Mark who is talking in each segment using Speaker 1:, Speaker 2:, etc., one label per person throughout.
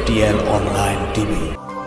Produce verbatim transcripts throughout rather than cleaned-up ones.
Speaker 1: T L online TV.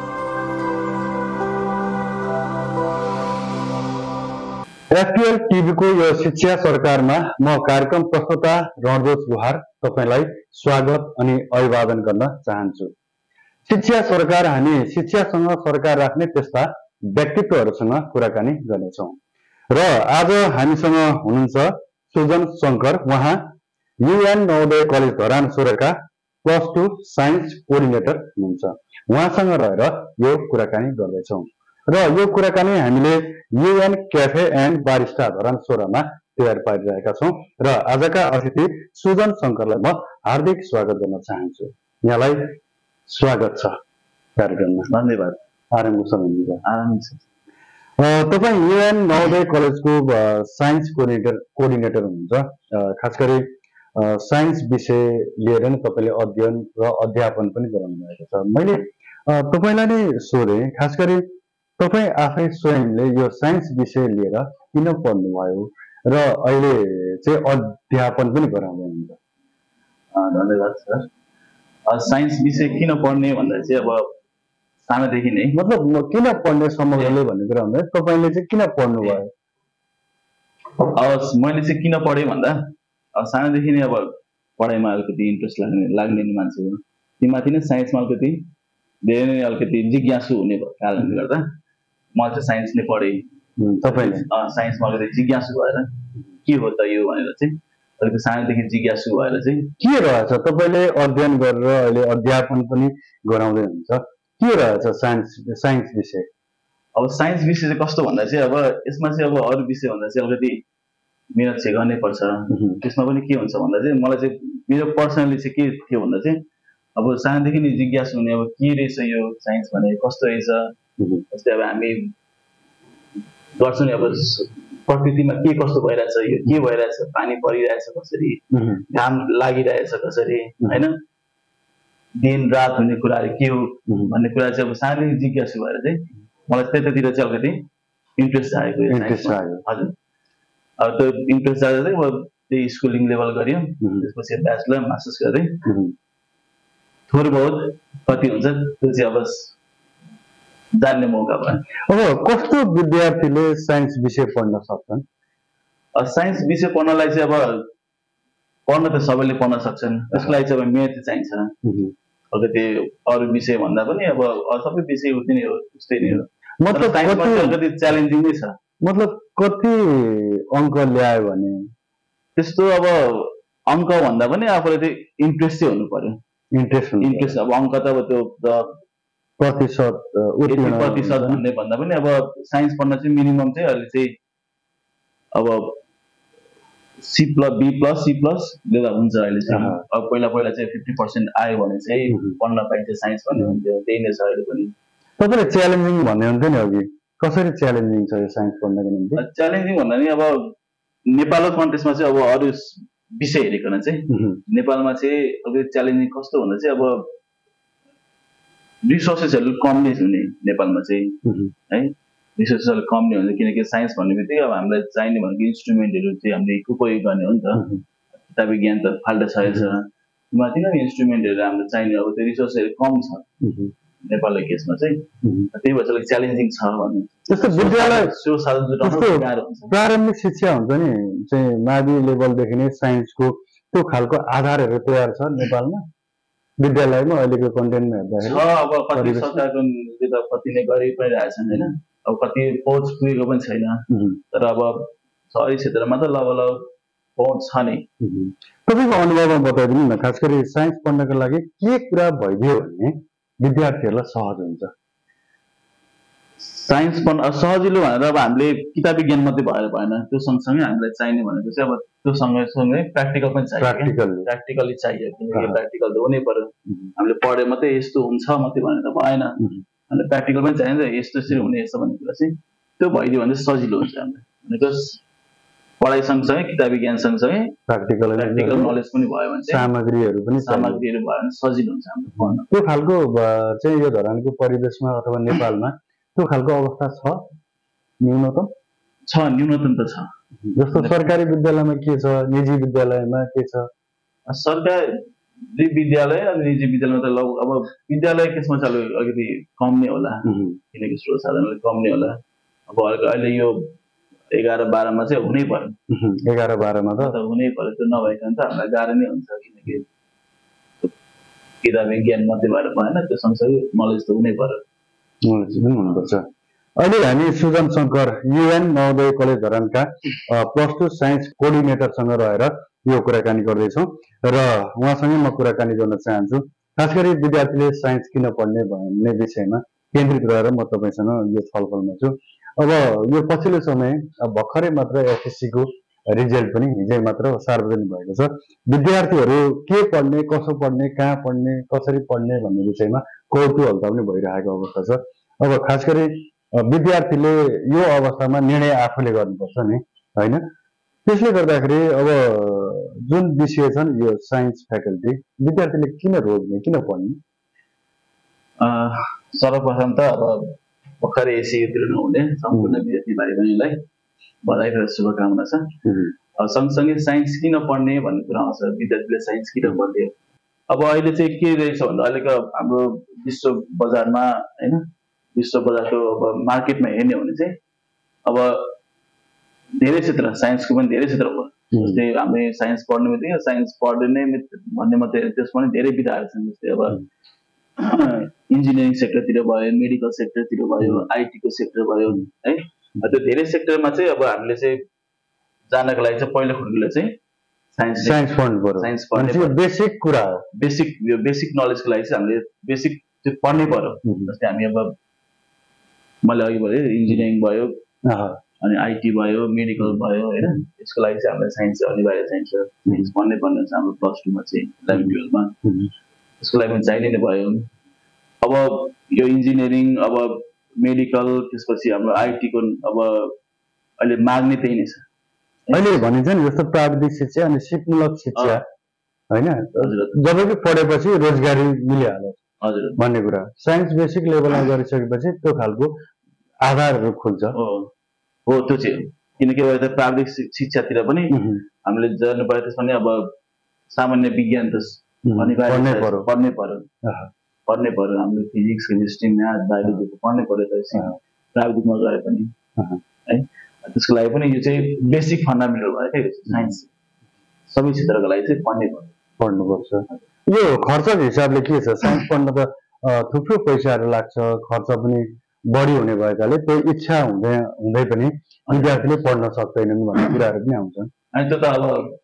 Speaker 2: FTL TV को यो शिक्षा सरकारमा म कार्यक्रम प्रस्तुता रणजोत गुहार तपाईलाई स्वागत अनि अभिवादन गर्न चाहन्छु। शिक्षा सरकार हामी शिक्षासँग सरकार राख्ने त्यस्ता व्यक्तित्वहरूसँग कुराकानी गर्नेछौँ र आज हामीसँग हुनुहुन्छ सुजन शंकर। उहाँ युएन नवोदय कलेज धरान सोरेका प्लस टू साइन्स कोअर्डिनेटर हुनुहुन्छ। उहाँसँग रहेर यो कुराकानी गर्दैछौँ र यो कुराकानी हामीले UN cafe and barista Dharan सोह्रमा तयार पारिरहेका छौँ र आजका अतिथि सुजन शंकरलाई म हार्दिक स्वागत गर्न चाहन्छु। यहाँलाई स्वागत छ कार्यक्रममा।
Speaker 3: धन्यवाद।
Speaker 2: आराम गर्नुहुन्छ?
Speaker 3: आराम छ।
Speaker 2: तपाईँ युएन नवोदय कलेजको साइन्स कोअर्डिनेटर कोअर्डिनेटर हुनुहुन्छ। खास गरी साइन्स विषय लिएर नै तपाईँले अध्ययन र अध्यापन पनि गराउनु भएको छ। मैले तपाईँलाई नै सोधेँ, खास गरी तपाईँ आफै स्वयंले यो साइन्स विषय लिएर किन पढ्नुभयो र अहिले चाहिँ अध्यापन पनि गराउँदै हुनुहुन्छ?
Speaker 3: धन्यवाद सर। साइन्स विषय किन पढ्ने भन्दा चाहिँ अब सानोदेखि नै,
Speaker 2: मतलब किन पढ्ने समग्रले भन्ने कुरा हुँदा तपाईँले चाहिँ किन पढ्नुभयो?
Speaker 3: अब मैले चाहिँ किन पढेँ भन्दा अब सानोदेखि नै अब पढाइमा अलिकति इन्ट्रेस्ट लाग्ने लाग्ने मान्छे हो। तीमाथि नै साइन्समा अलिकति धेरै नै अलिकति जिज्ञासु हुने भएको कारणले गर्दा म चाहिँ साइन्स नै पढेँ।
Speaker 2: तपाईँले
Speaker 3: साइन्समा अलिकति जिज्ञासु भएर के हो त यो भनेर चाहिँ अलिकति सानोदेखि जिज्ञासु भएर चाहिँ
Speaker 2: के रहेछ तपाईँले अध्ययन गरेर अहिले अध्यापन पनि गराउँदै हुन्छ, के रहेछ साइन्स साइन्स विषय?
Speaker 3: अब साइन्स विषय चाहिँ कस्तो भन्दा चाहिँ अब यसमा चाहिँ अब अरू विषय भन्दा चाहिँ अलिकति मिहिनेत चाहिँ गर्नै पर्छ। त्यसमा पनि के हुन्छ भन्दा चाहिँ मलाई चाहिँ मेरो पर्सनली चाहिँ के थियो भन्दा चाहिँ अब सानोदेखि नै जिज्ञासु हुने, अब के रहेछ यो साइन्स भने कस्तो रहेछ। जस्तै अब हामी गर्छौँ नि, अब प्रकृतिमा के कस्तो भइरहेछ, यो के भइरहेछ, पानी परिरहेछ कसरी, घाम लागिरहेछ कसरी, होइन, दिन रात हुने कुराहरू के हो भन्ने कुरा चाहिँ अब सानोदेखि जिज्ञासु भएर चाहिँ मलाई त्यतातिर चाहिँ अलिकति इन्ट्रेस्ट आएको। हजुर। अब त्यो इन्ट्रेस्ट आएर चाहिँ अब त्यही स्कुलिङ लेभल गऱ्यो, त्यसपछि ब्याचलर मास्टर्स गर्दै थोरै बहुत कति हुन्छ त्यो चाहिँ अब जान्ने मौका भयो।
Speaker 2: अब कस्तो विद्यार्थीले साइन्स विषय पढ्न सक्छन्?
Speaker 3: साइन्स विषय पढ्नलाई चाहिँ अब पढ्न त सबैले पढ्न सक्छन्, त्यसको लागि चाहिँ अब मेहनत चाहिन्छ। अलिकति अरू विषय भन्दा पनि अब सबै विषय उति नै हो, उस्तै नै हो। मतलब अलिकति च्यालेन्जिङ नै छ।
Speaker 2: मतलब कति अङ्क ल्यायो भने
Speaker 3: त्यस्तो अब अङ्क भन्दा पनि आफूले चाहिँ इन्ट्रेस्ट चाहिँ हुनु पर्यो।
Speaker 2: इन्ट्रेस्ट
Speaker 3: इन्ट्रेस्ट अब अङ्क त अब त्यो
Speaker 2: प्रतिशत
Speaker 3: प्रतिशत भन्ने भन्दा पनि अब साइन्स पढ्न चाहिँ मिनिमम चाहिँ अहिले चाहिँ अब C plus B plus C plus लिँदा हुन्छ अहिले चाहिँ। अब पहिला पहिला चाहिँ फिफ्टी पर्सेन्ट आयो भने चाहिँ पढ्न पाइन्छ साइन्स भन्ने हुन्थ्यो, त्यही नै छ अहिले पनि।
Speaker 2: तपाईँले च्यालेन्जिङ भन्ने हुन्थ्यो नि अघि, कसरी च्यालेन्जिङ छ यो साइन्स पढ्नको निम्ति?
Speaker 3: च्यालेन्जिङ भन्दा नि अब नेपालको कन्टेक्स्टमा चाहिँ अब अरू विषय हेरिकन चाहिँ नेपालमा चाहिँ अलिकति च्यालेन्जिङ कस्तो भन्दा चाहिँ अब रिसोर्सेसहरू कम नै हुने नेपालमा चाहिँ, है, रिसोर्सेसहरू कम नै हुन्छ। किनकि साइन्स भन्ने बित्तिकै अब हामीलाई चाहिने भनेको इन्स्ट्रुमेन्टहरू चाहिँ हामीले उपयोग गर्ने हो नि त। किताबी ज्ञान त फाल्टो छ, माथि नै इन्स्ट्रुमेन्टहरू हामीलाई चाहिने, अब त्यो रिसोर्सहरू कम छ नेपालको केसमा चाहिँ, त्यही भएर अलिक च्यालेन्जिङ छ भन्नु।
Speaker 2: जस्तो विद्यालय
Speaker 3: गाह्रो हुन्छ।
Speaker 2: प्रारम्भिक शिक्षा हुन्छ नि चाहिँ मावि लेभलदेखि नै साइन्सको त्यो खालको आधारहरू तयार छ नेपालमा विद्यालयमा अहिलेको कन्टेन्टमा हेर्दाखेरि?
Speaker 3: अब कति सरकारको कति नै गरि पनि रहेछन्, होइन, अब कति पहुँच पुगेको पनि छैन। तर अब सहरी क्षेत्रमा त लगभग पहुँच छ नै।
Speaker 2: तपाईँको अनुभवमा बताइदिनु न, खास गरी साइन्स पढ्नको लागि के कुरा भइदियो भने विद्यार्थीहरूलाई सहज हुन्छ?
Speaker 3: साइन्स पढ्न सजिलो भनेर अब हामीले किताबी ज्ञान मात्रै भएर भएन, त्यो सँगसँगै हामीलाई चाहिने भनेको चाहिँ अब त्यो सँगसँगै प्र्याक्टिकल पनि चाहियो। प्र्याक्टिकली चाहियो, किनकि प्र्याक्टिकल त हुनै पर्यो। हामीले पढे मात्रै यस्तो हुन्छ मात्रै भनेर त भएन, हामीले प्र्याक्टिकल पनि चाहिन्छ। यस्तो यसरी हुने यस्तो भन्ने कुरा चाहिँ त्यो भइदियो भने चाहिँ सजिलो हुन्छ हामीलाई। भनेको पढाइ सँगसँगै किताबी ज्ञान सँगसँगै
Speaker 2: प्र्याक्टिकल
Speaker 3: प्र्याक्टिकल नलेज पनि भयो भने चाहिँ
Speaker 2: सामग्रीहरू पनि
Speaker 3: सामग्रीहरू भयो भने सजिलो हुन्छ हाम्रो पढ्न।
Speaker 2: त्यो खालको चाहिँ यो धरानको परिवेशमा अथवा नेपालमा त्यो खालको अवस्था छ? न्यूनतम
Speaker 3: छ, न्यूनतम त छ।
Speaker 2: जस्तो सरकारी विद्यालयमा के छ, निजी विद्यालयमा के छ?
Speaker 3: सरकार विद्यालय अनि निजी विद्यालयमा त लग अब विद्यालय केसमा चाहिँ अलिकति कम नै होला किनकि स्रोत साधनले कम नै होला अब अहिले यो एघार बाह्रमा चाहिँ हुनै पर्यो
Speaker 2: एघार बाह्रमा त
Speaker 3: हुनै पर्यो त्यो नभइकन त हामीलाई गाह्रो नै हुन्छ किनकि किताबी ज्ञान मात्रै भएर भएन त्यो सँगसँगै नलेज त हुनै पर्यो
Speaker 2: नलेज पनि हुनुपर्छ। अहिले हामी सुजन शङ्कर युएन नवोदय कलेज धरानका प्लस टू साइन्स कोअर्डिनेटरसँग रहेर यो कुराकानी गर्दैछौँ र उहाँसँगै म कुराकानी गर्न चाहन्छु। खास गरी विद्यार्थीले साइन्स किन पढ्ने भन्ने विषयमा केन्द्रित रहेर म तपाईँसँग यो छलफलमा छु। अब यो पछिल्लो समय भर्खरै मात्र एसएससीको रिजल्ट पनि हिजै मात्र सार्वजनिक भएको छ। विद्यार्थीहरू के पढ्ने, कसो पढ्ने, कहाँ पढ्ने, कसरी पढ्ने भन्ने विषयमा कौतूहलता पनि भइरहेको अवस्था छ। अब खास गरी विद्यार्थीले यो अवस्थामा निर्णय आफूले गर्नुपर्छ नि, होइन? त्यसले गर्दाखेरि अब जुन विषय छन् यो साइन्स फ्याकल्टी विद्यार्थीले किन रोज्ने, किन पढ्ने?
Speaker 3: सर्वप्रथम त अब भर्खरै एससी उत्तीर्ण हुने सम्पूर्ण विद्यार्थी भाइ बहिनीलाई बधाई र शुभकामना छ। सँगसँगै साइन्स किन पढ्ने भन्ने कुरा आउँछ, विद्यार्थीले साइन्स किन पढ्ने। अब अहिले चाहिँ के रहेछ भन्दा अहिलेको हाम्रो विश्व बजारमा होइन विश्व बजारको अब मार्केटमा हेर्ने हो भने चाहिँ अब धेरै क्षेत्र साइन्सको पनि धेरै क्षेत्र भयो। जस्तै हामीले साइन्स पढ्ने बित्तिकै साइन्स पढ्ने भन्ने मात्रै त्यसमा पनि धेरै विधाहरू छन्। जस्तै अब इन्जिनियरिङ सेक्टरतिर भयो, मेडिकल सेक्टरतिर भयो, आइटीको सेक्टर भयो है। त्यो धेरै सेक्टरमा चाहिँ अब हामीले चाहिँ जानको लागि चाहिँ पहिलो कुरो चाहिँ साइन्स
Speaker 2: साइन्स पढ्नु पर्यो।
Speaker 3: साइन्स पढ्ने
Speaker 2: बेसिक कुरा हो।
Speaker 3: बेसिक यो बेसिक नलेजको लागि चाहिँ हामीले बेसिक चाहिँ पढ्नै पर्यो। जस्तै हामी अब मैले अघि भने इन्जिनियरिङ भयो अनि आइटी भयो, मेडिकल भयो होइन, यसको लागि चाहिँ हामीलाई साइन्स अनिवार्य चाहिन्छ। साइन्स पढ्नै पर्ने हुन्छ हाम्रो प्लस टूमा चाहिँ इलेभेन टुवेल्भमा यसको लागि पनि चाहिने नै भयो। अब यो इन्जिनियरिङ अब मेडिकल त्यसपछि हाम्रो आइटीको अब अहिले माग नै त्यही नै छ।
Speaker 2: अहिले भनिन्छ नि जस्तो प्राविधिक शिक्षा अनि सिपमूलक शिक्षा होइन, जब कि पढेपछि रोजगारी मिलिहाल्यो
Speaker 3: हजुर
Speaker 2: भन्ने कुरा। साइन्स बेसिक लेभलमा गरिसकेपछि त्यो खालको आधारहरू खुल्छ।
Speaker 3: हो त्यो चाहिँ किनकि अब यता प्राविधिक शिक्षातिर पनि हामीले जानु पर्यो। त्यसमा नि अब सामान्य विज्ञान त अनिवार्य पढ्नै पर्यो पढ्नै पर्यो हामीले फिजिक्स केमिस्ट्री म्याथ बायोलोजी पढ्नै पर्यो त प्राविधिकमा गरे पनि है। त्यसको लागि पनि यो चाहिँ बेसिक फन्डामेन्टल भयो क्या साइन्स सबै क्षेत्रको लागि चाहिँ पढ्नै पर्यो
Speaker 2: पढ्नुपर्छ। यो खर्चको हिसाबले के छ? साइन्स पढ्न त थुप्रो पैसाहरू लाग्छ, खर्च पनि बढी हुने भएकाले त्यो इच्छा हुँदै हुँदै पनि विद्यार्थीले पढ्न सक्दैनन् भन्ने कुराहरू पनि आउँछन्।
Speaker 3: अनि त्यो त अब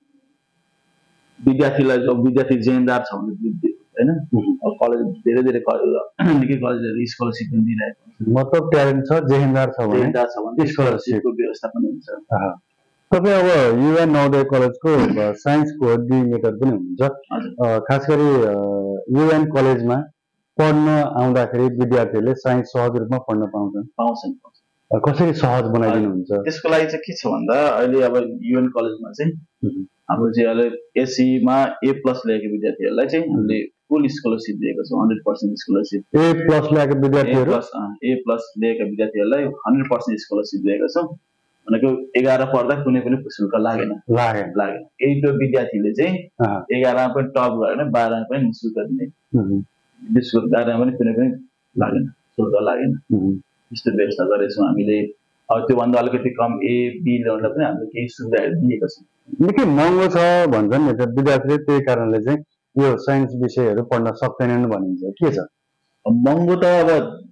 Speaker 3: विद्यार्थीलाई अब विद्यार्थी जेहेन्दार छ भने होइन अब कलेज धेरै धेरै निकै कलेजहरू स्कलरसिप पनि दिइरहेको हुन्छ।
Speaker 2: मतलब ट्यालेन्ट छ, जेहेन्दार छ
Speaker 3: भने स्कलरसिपको व्यवस्था पनि हुन्छ।
Speaker 2: तपाईँ अब युएन नवोदय कलेजको साइन्स कोअर्डिनेटर पनि हुनुहुन्छ। खास गरी युएन कलेजमा पढ्न आउँदाखेरि विद्यार्थीहरूले साइन्स सहज रूपमा पढ्न पाउँछन्
Speaker 3: पाउँछन्
Speaker 2: कसरी सहज बनाइदिनुहुन्छ?
Speaker 3: त्यसको लागि चाहिँ के छ भन्दा अहिले अब युएन कलेजमा चाहिँ हाम्रो चाहिँ अहिले एससीमा ए प्लस ल्याएको विद्यार्थीहरूलाई चाहिँ हामीले फुल स्कलरसिप दिएको छौँ, hundred percent scholarship.
Speaker 2: A plus ल्याएको विद्यार्थीहरू
Speaker 3: ए प्लस ल्याएका विद्यार्थीहरूलाई हन्ड्रेड पर्सेन्ट स्कलरसिप दिएको छौँ। भनेको एघार पढ्दा कुनै पनि शुल्क लागेन
Speaker 2: लागेन
Speaker 3: लागेन यही त्यो विद्यार्थीले चाहिँ एघारमा पनि टप गऱ्यो भने बाह्रमा पनि निःशुल्क दिने, निःशुल्क बाह्रमा पनि कुनै पनि लागेन शुल्क लागेन यस्तो व्यवस्था गरेछौँ हामीले। अब त्योभन्दा अलिकति कम ए बी लेभललाई पनि हामीले केही सुविधाहरू दिएका छौँ।
Speaker 2: निकै महँगो छ भन्छन् नि त विद्यार्थीले, त्यही कारणले चाहिँ यो साइन्स विषयहरू पढ्न सक्दैनन् भनिन्छ। के छ
Speaker 3: महँगो त? अब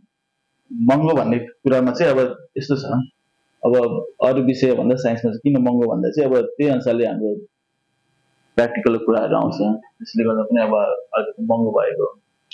Speaker 3: महँगो भन्ने कुरामा चाहिँ अब यस्तो छ, अब अरू विषय भन्दा साइन्समा चाहिँ किन महँगो भन्दा चाहिँ अब त्यही अनुसारले हाम्रो प्र्याक्टिकल कुराहरू आउँछ, त्यसले गर्दा पनि अब अलिकति महँगो भएको।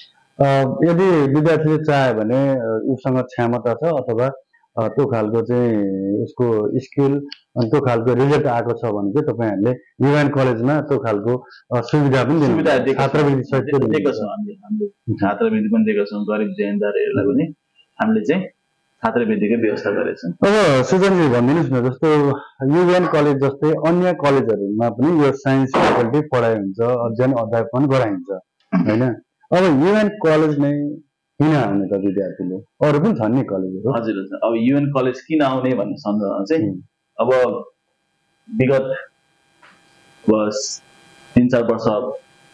Speaker 2: यदि विद्यार्थीले चाह्यो भने उसँग क्षमता छ अथवा त्यो खालको चाहिँ उसको स्किल अनि त्यो खालको रिजल्ट आएको छ भने चाहिँ तपाईँहरूले युएन कलेजमा त्यो खालको सुविधा पनि दिनुहुन्छ, छात्रवृत्ति सहित
Speaker 3: दिएको छौँ। हामीले छात्रवृत्ति पनि दिएको छौँ, गरिब जेहेन्दारहरूलाई पनि हामीले चाहिँ छात्रवृत्तिको व्यवस्था गरेछौँ।
Speaker 2: अब सुजनजी भनिदिनुहोस् न, जस्तो युएन कलेज जस्तै अन्य कलेजहरूमा पनि यो साइन्स फ्याकल्टी पढाइ हुन्छ, अध्ययन अध्यापन गराइन्छ होइन। अब युएन कलेज नै किन आउने त विद्यार्थीले? अरू पनि छन् नि कलेजहरू।
Speaker 3: हजुर हजुर अब युएन कलेज किन आउने भन्ने सन्दर्भमा चाहिँ अब विगत बस तिन चार वर्ष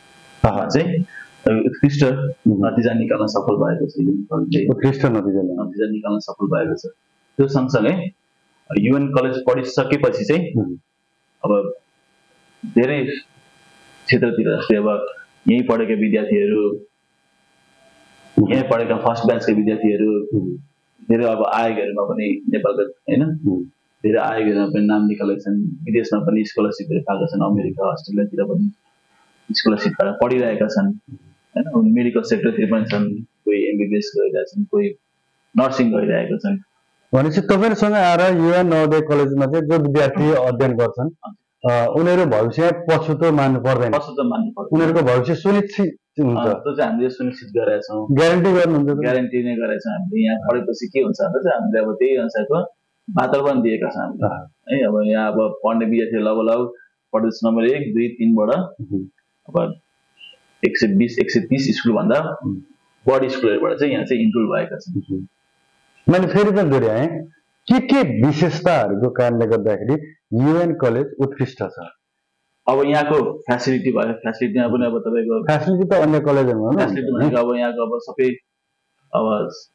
Speaker 3: चाहिँ उत्कृष्ट नतिजा निकाल्न सफल भएको छ युएन कलेजले
Speaker 2: उत्कृष्ट नतिजा
Speaker 3: नतिजा निकाल्न सफल भएको छ। त्यो सँगसँगै युएन कलेज पढिसकेपछि चाहिँ अब धेरै क्षेत्रतिर जस्तै अब यहीँ पढेका विद्यार्थीहरू यहीँ पढेका फर्स्ट ब्याचका विद्यार्थीहरू धेरै अब आयोगहरूमा पनि नेपालका होइन धेरै आयोगहरूमा पनि नाम निकालेका छन्। विदेशमा पनि स्कलरसिपहरू पाएका छन्, अमेरिका अस्ट्रेलियातिर पनि स्कलरसिप पाएर पढिरहेका छन् होइन। मेडिकल सेक्टरतिर पनि छन्, कोही एमबिबिएस गरिरहेका छन्, कोही नर्सिङ गरिरहेका छन्।
Speaker 2: भनेपछि तपाईँहरूसँग आएर युएन नवोदय कलेजमा चाहिँ जो विद्यार्थी अध्ययन गर्छन् उनीहरू भविष्य पछुतो मान्नु पर्दैन,
Speaker 3: पछुतो मान्नु पर्दैन,
Speaker 2: उनीहरूको भविष्य सुनिश्चित हुन्छ।
Speaker 3: त्यो चाहिँ हामीले सुनिश्चित गरेका छौँ,
Speaker 2: ग्यारेन्टी गर्नुहुन्छ?
Speaker 3: ग्यारेन्टी नै गरेका छौँ हामीले। यहाँ पढेपछि के हुन्छ भन्दा चाहिँ हामीले अब त्यही अनुसारको वातावरण दिएका छौँ हामीले है। अब यहाँ अब पढ्ने विद्यार्थीहरू लगभग लगभग प्रदेश नम्बर एक दुई तिनबाट अब एक सय बिस एक सय तीस स्कुलभन्दा बढी स्कुलहरूबाट चाहिँ यहाँ चाहिँ इन्क्लुड भएका छन्।
Speaker 2: मैले फेरि पनि दोहोऱ्याएँ, के के विशेषताहरूको कारणले गर्दाखेरि युएन कलेज उत्कृष्ट छ?
Speaker 3: अब यहाँको फेसिलिटी भयो, फेसिलिटीमा पनि अब तपाईँको
Speaker 2: फेसिलिटी त अन्य कलेजहरूमा
Speaker 3: फेसिलिटी भनेको अब यहाँको अब सबै अब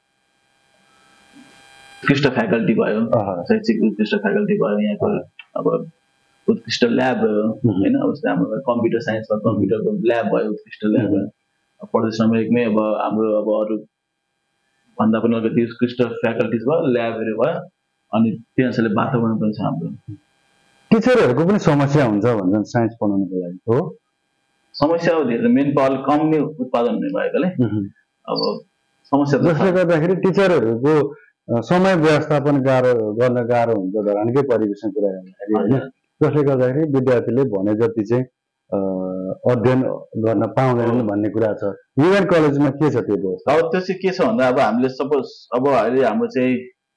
Speaker 3: उत्कृष्ट फ्याकल्टी भयो, शैक्षिक उत्कृष्ट फ्याकल्टी भयो, यहाँको अब उत्कृष्ट ल्याब भयो होइन। अब जस्तै हाम्रो कम्प्युटर साइन्समा कम्प्युटरको ल्याब भयो, उत्कृष्ट ल्याब भयो। प्रदेश नम्बर एकमै अब हाम्रो अब अरू भन्दा पनि अलिकति उत्कृष्ट फ्याकल्टिज भयो, ल्याबहरू भयो, अनि त्यो अनुसारले वातावरण पनि छ हाम्रो।
Speaker 2: टिचरहरूको पनि समस्या हुन्छ भन्छन् साइन्स पढाउनुको लागि हो?
Speaker 3: समस्या अब धेरै मेन पावर कम नै उत्पादन हुने भएकोले अब समस्या
Speaker 2: जसले गर्दाखेरि टिचरहरूको समय व्यवस्थापन गाह्रो गर्न गाह्रो हुन्छ धरानकै परिवेशमा कुरा गर्दाखेरि होइन। जसले गर्दाखेरि विद्यार्थीले भने जति चाहिँ अध्ययन गर्न पाउँदैनन् भन्ने कुरा छ। युएन कलेजमा के छ त्यो व्यवस्था?
Speaker 3: अब त्यो चाहिँ के छ भन्दा अब हामीले सपोज अब अहिले हाम्रो चाहिँ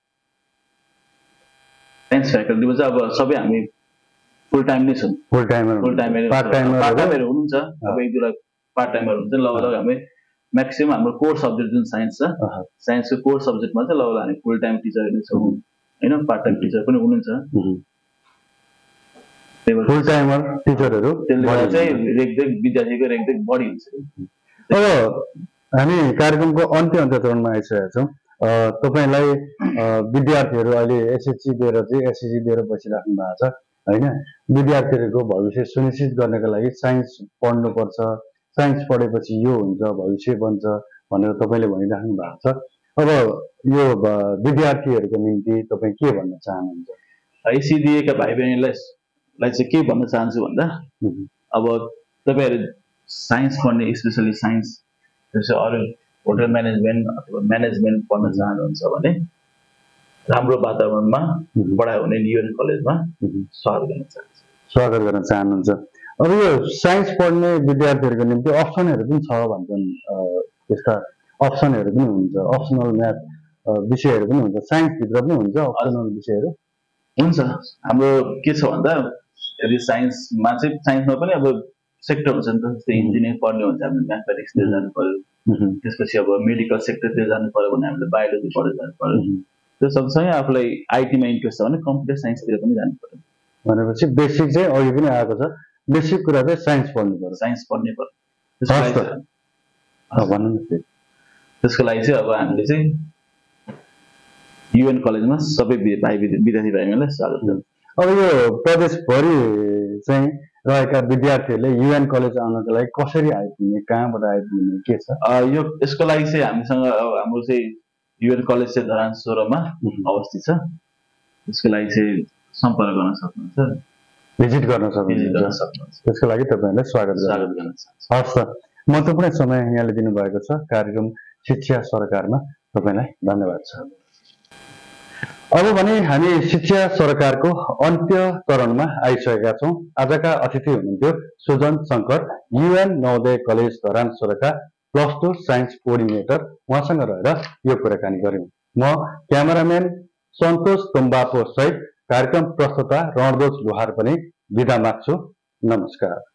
Speaker 3: साइन्स फ्याकल्टीमा चाहिँ अब सबै हामी फुल टाइम नै छौँ।
Speaker 2: Full timer
Speaker 3: full timer
Speaker 2: part timer
Speaker 3: part timer हुनुहुन्छ, अब एक दुईवटा पार्ट टाइमर हुन्छ। लगभग हामी म्याक्सिमम हाम्रो कोर सब्जेक्ट जुन साइन्स छ, साइन्सको कोर सब्जेक्टमा चाहिँ लगभग हामी फुल टाइम टिचर नै छौँ होइन। पार्ट टाइम टिचर पनि हुनुहुन्छ,
Speaker 2: फुल टाइमर टिचरहरू।
Speaker 3: त्यसले गर्दा चाहिँ रेखदेख विद्यार्थीको रेखदेख बढी हुन्छ।
Speaker 2: अब हामी कार्यक्रमको अन्त्य अन्त्य चरणमा आइसकेका छौँ। तपाईँलाई विद्यार्थीहरू अहिले एसएचसी दिएर चाहिँ एसएचसी दिएर बसिराख्नु भएको छ होइन। विद्यार्थीहरूको भविष्य सुनिश्चित गर्नका लागि साइन्स पढ्नुपर्छ, साइन्स पढेपछि यो हुन्छ भविष्य बन्छ भनेर तपाईँले भनिराख्नु भएको छ। अब यो विद्यार्थीहरूको निम्ति तपाईँ के भन्न चाहनुहुन्छ?
Speaker 3: एसएचसी दिएका भाइ बहिनीलाई लाई चाहिँ के भन्न चाहन्छु भन्दा अब तपाईँहरू साइन्स पढ्ने स्पेसली साइन्स त्यसै अरू होटल म्यानेजमेन्ट अथवा म्यानेजमेन्ट पढ्न चाहनुहुन्छ भने राम्रो वातावरणमा पढाइ हुने युएन कलेजमा स्वागत गर्न चाहन्छु
Speaker 2: स्वागत गर्न चाहनुहुन्छ। अब यो साइन्स पढ्ने विद्यार्थीहरूको निम्ति अप्सनहरू पनि छ भन्छन्, त्यस्ता अप्सनहरू पनि हुन्छ, अप्सनल म्याथ विषयहरू पनि हुन्छ, साइन्सभित्र पनि हुन्छ अप्सनल विषयहरू
Speaker 3: हुन्छ। हाम्रो के छ भन्दा यदि साइन्समा चाहिँ साइन्समा पनि अब सेक्टर हुन्छ नि त। जस्तै इन्जिनियरिङ पढ्ने हुन्छ हामीले म्याथमेटिक्सतिर जानु पर्यो, त्यसपछि अब मेडिकल सेक्टरतिर जानु पर्यो भने हामीले बायोलोजी पढेर जानु पर्यो। त्यो सँगसँगै आफूलाई आइटीमा इन्ट्रेस्ट छ भने कम्प्युटर साइन्सतिर पनि जानु पर्यो।
Speaker 2: भनेपछि बेसिक चाहिँ अघि पनि आएको छ, बेसिक कुरा चाहिँ साइन्स पढ्नु पर्यो,
Speaker 3: साइन्स पढ्नै पर्यो। त्यसको लागि चाहिँ अब हामीले चाहिँ युएन कलेजमा सबै भाइ विद्यार्थी भाइहरूलाई स्वागत गर्छौँ।
Speaker 2: अब यो प्रदेशभरि चाहिँ रहेका विद्यार्थीहरूले युएन कलेज आउनको लागि कसरी आइपुग्ने, कहाँबाट आइपुग्ने, के छ
Speaker 3: यो? यसको लागि चाहिँ हामीसँग हाम्रो चाहिँ युएन कलेज चाहिँ धरान सोह्रमा अवस्थित छ। त्यसको लागि चाहिँ सम्पर्क गर्न सक्नुहुन्छ,
Speaker 2: भिजिट गर्न सक्नुहुन्छ। त्यसको लागि तपाईँहरूलाई स्वागत
Speaker 3: स्वागत गर्न चाहन्छु।
Speaker 2: हस् त, महत्त्वपूर्ण समय यहाँले दिनुभएको छ कार्यक्रम शिक्षा सरकारमा, तपाईँलाई धन्यवाद छ। अब भने हामी शिक्षा सरकारको अन्त्य चरणमा आइसकेका छौँ। आजका अतिथि हुनुहुन्थ्यो सुजन शङ्कर, युएन नवोदय कलेज धरान सोह्रका प्लस टू साइन्स कोअर्डिनेटर। उहाँसँग रहेर यो कुराकानी गऱ्यौँ। म क्यामेराम्यान सन्तोष तुम्बाको सहित कार्यक्रम प्रस्तुता रणदोज लोहार पनि बिदा माग्छु। नमस्कार।